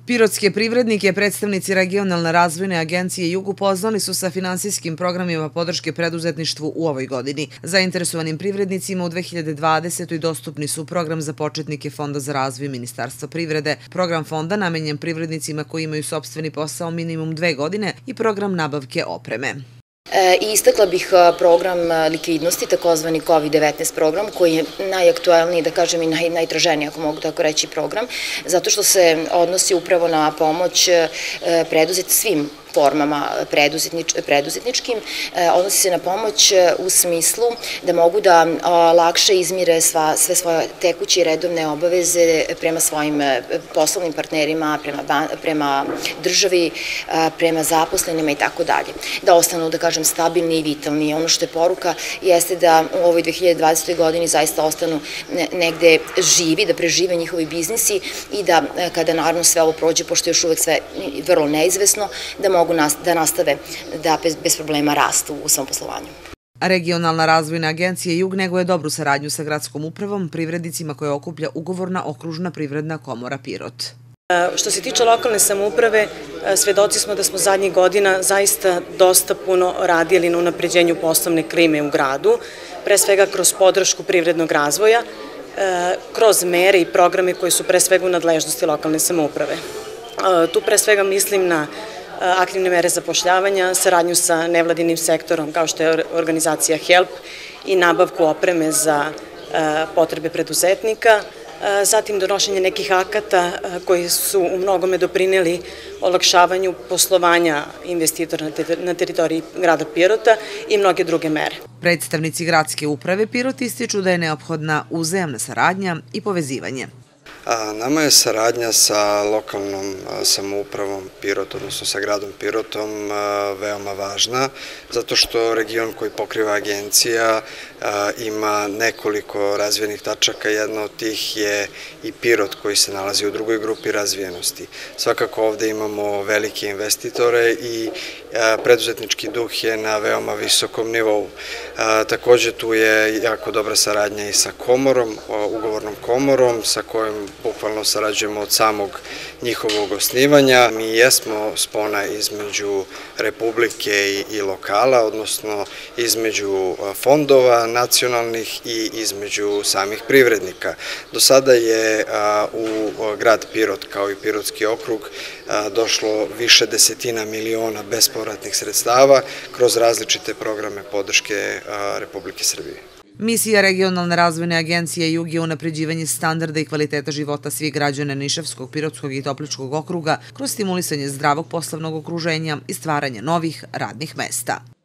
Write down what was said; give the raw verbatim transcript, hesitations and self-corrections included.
Pirotske privrednike predstavnici Regionalne razvojne agencije Jug upoznali su sa finansijskim programima podrške preduzetništvu u ovoj godini. Zainteresovanim privrednicima u dve hiljade dvadesetoj dostupni su program za početnike Fonda za razvoj Ministarstva privrede, program fonda namenjen privrednicima koji imaju sopstveni posao minimum dve godine i program nabavke opreme. I istakla bih program likvidnosti, takozvani kovid devetnaest program, koji je najaktuelniji, da kažem i najtraženiji, ako mogu tako reći, program, zato što se odnosi upravo na pomoć preduzet svim formama preduzetničkim, odnosi se na pomoć u smislu da mogu da lakše izmire sve svoje tekuće i redovne obaveze prema svojim poslovnim partnerima, prema državi, prema zaposlenima i tako dalje. Da ostanu, da kažem, stabilni i vitalni. Ono što je poruka jeste da u ovoj dve hiljade dvadesetoj godini zaista ostanu negde živi, da prežive njihovi biznisi i da kada naravno sve ovo prođe, pošto je još uvek sve vrlo neizvesno, da mogu da nastave da bez problema rastu u svom poslovanju. Regionalna razvojna agencija Jug neguje dobru saradnju sa gradskom upravom, privrednicima koje okuplja ugovorna okružna privredna komora Pirot. Što se tiče lokalne samouprave, svedoci smo da smo zadnjih godina zaista dosta puno radili na unapređenju poslovne klime u gradu, pre svega kroz podršku privrednog razvoja, kroz mere i programe koji su pre svega u nadležnosti lokalne samouprave. Tu pre svega mislim na aktivne mere zapošljavanja, saradnju sa nevladinim sektorom kao što je organizacija HELP i nabavku opreme za potrebe preduzetnika, zatim donošenje nekih akata koji su u mnogome doprineli olakšavanju poslovanja investitora na teritoriji grada Pirota i mnoge druge mere. Predstavnici gradske uprave Pirot ističu da je neophodna uzajamna saradnja i povezivanje. Nama je saradnja sa lokalnom samoupravom Pirot, odnosno sa gradom Pirotom, veoma važna, zato što region koji pokriva agencija ima nekoliko razvijenih tačaka. Jedna od tih je i Pirot koji se nalazi u drugoj grupi razvijenosti. Svakako ovde imamo velike investitore i preduzetnički duh je na veoma visokom nivou. Takođe tu je jako dobra saradnja i sa komorom, ugovornom komorom, sa kojom bukvalno sarađujemo od samog njihovog osnivanja. Mi jesmo spona između Republike i lokala, odnosno između fondova nacionalnih i između samih privrednika. Do sada je u grad Pirot kao i Pirotski okrug došlo više desetina miliona bespovratnih sredstava kroz različite programe podrške Republike Srbije. Misija Regionalne razvojne agencije Jug je unapređivanje standarda i kvaliteta života svih građana Nišavskog, Pirotskog i Topličkog okruga kroz stimulisanje zdravog poslovnog okruženja i stvaranje novih radnih mesta.